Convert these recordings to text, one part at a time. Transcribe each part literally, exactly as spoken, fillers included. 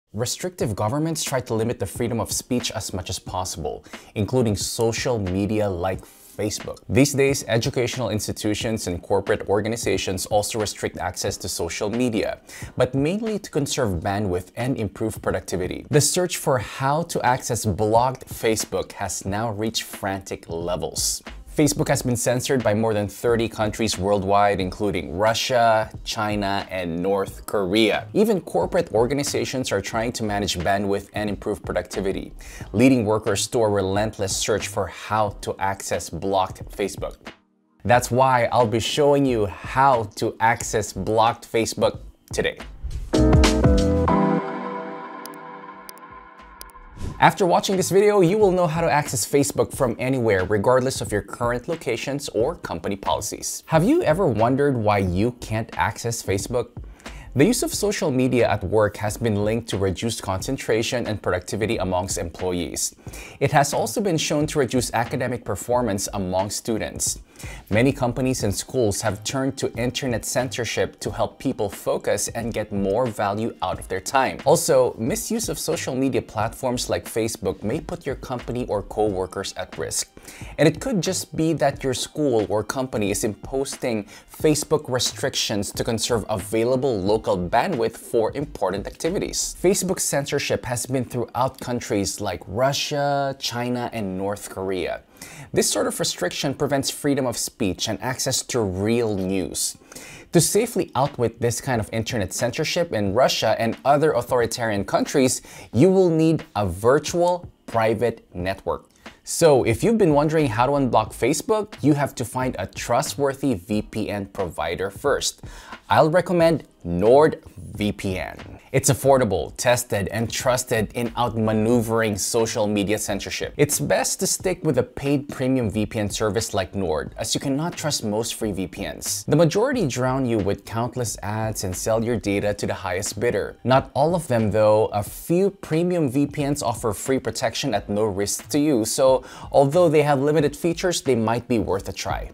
Restrictive governments try to limit the freedom of speech as much as possible, including social media like Facebook. These days, educational institutions and corporate organizations also restrict access to social media, but mainly to conserve bandwidth and improve productivity. The search for how to access blocked Facebook has now reached frantic levels. Facebook has been censored by more than thirty countries worldwide, including Russia, China, and North Korea. Even corporate organizations are trying to manage bandwidth and improve productivity, leading workers to a relentless search for how to access blocked Facebook. That's why I'll be showing you how to access blocked Facebook today. After watching this video, you will know how to access Facebook from anywhere, regardless of your current locations or company policies. Have you ever wondered why you can't access Facebook? The use of social media at work has been linked to reduced concentration and productivity amongst employees. It has also been shown to reduce academic performance among students. Many companies and schools have turned to internet censorship to help people focus and get more value out of their time. Also, misuse of social media platforms like Facebook may put your company or co-workers at risk. And it could just be that your school or company is imposing Facebook restrictions to conserve available local bandwidth for important activities. Facebook's censorship has been throughout countries like Russia, China, and North Korea. This sort of restriction prevents freedom of speech and access to real news. To safely outwit this kind of internet censorship in Russia and other authoritarian countries, you will need a virtual private network. So if you've been wondering how to unblock Facebook, you have to find a trustworthy V P N provider first. I'll recommend NordVPN. It's affordable, tested, and trusted in outmaneuvering social media censorship. It's best to stick with a paid premium V P N service like Nord, as you cannot trust most free V P Ns. The majority drown you with countless ads and sell your data to the highest bidder. Not all of them though. A few premium V P Ns offer free protection at no risk to you, so although they have limited features, they might be worth a try.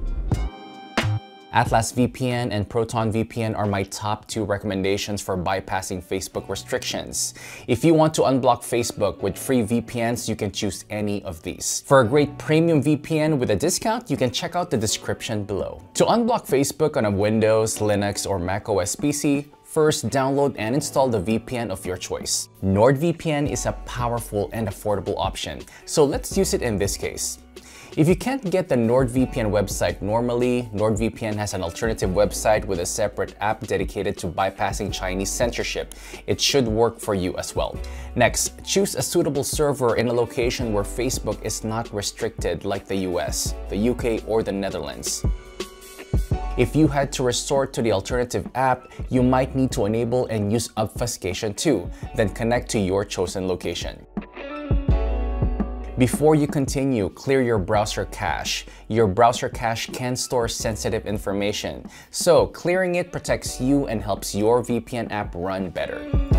Atlas V P N and Proton V P N are my top two recommendations for bypassing Facebook restrictions. If you want to unblock Facebook with free V P Ns, you can choose any of these. For a great premium V P N with a discount, you can check out the description below. To unblock Facebook on a Windows, Linux, or macOS P C, first, download and install the V P N of your choice. NordVPN is a powerful and affordable option, so let's use it in this case. If you can't get the NordVPN website normally, NordVPN has an alternative website with a separate app dedicated to bypassing Chinese censorship. It should work for you as well. Next, choose a suitable server in a location where Facebook is not restricted like the U S, the U K, or the Netherlands. If you had to resort to the alternative app, you might need to enable and use obfuscation too, then connect to your chosen location. Before you continue, clear your browser cache. Your browser cache can store sensitive information, so clearing it protects you and helps your V P N app run better.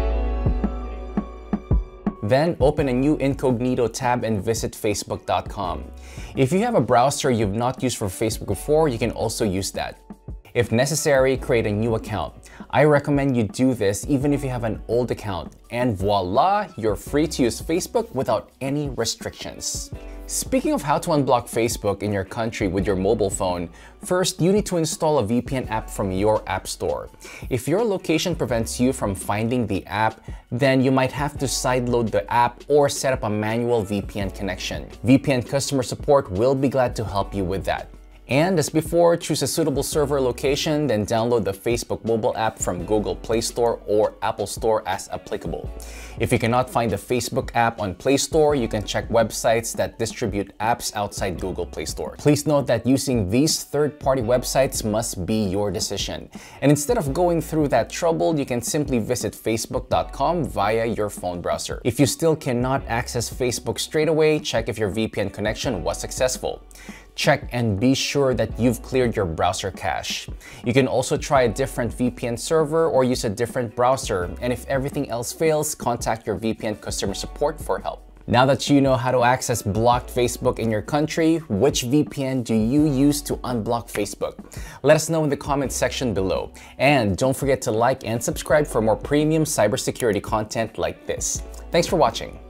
Then open a new incognito tab and visit facebook dot com. If you have a browser you've not used for Facebook before, you can also use that. If necessary, create a new account. I recommend you do this even if you have an old account, and voila, you're free to use Facebook without any restrictions. Speaking of how to unblock Facebook in your country with your mobile phone, first you need to install a V P N app from your app store. If your location prevents you from finding the app, then you might have to sideload the app or set up a manual V P N connection. V P N customer support will be glad to help you with that. And as before, choose a suitable server location, then download the Facebook mobile app from Google Play Store or Apple Store as applicable. If you cannot find the Facebook app on Play Store, you can check websites that distribute apps outside Google Play Store. Please note that using these third-party websites must be your decision. And instead of going through that trouble, you can simply visit facebook dot com via your phone browser. If you still cannot access Facebook straight away, check if your V P N connection was successful. Check and be sure that you've cleared your browser cache. You can also try a different V P N server or use a different browser, and if everything else fails, contact your V P N customer support for help. Now that you know how to access blocked Facebook in your country, which V P N do you use to unblock Facebook? Let us know in the comments section below. And don't forget to like and subscribe for more premium cybersecurity content like this. Thanks for watching.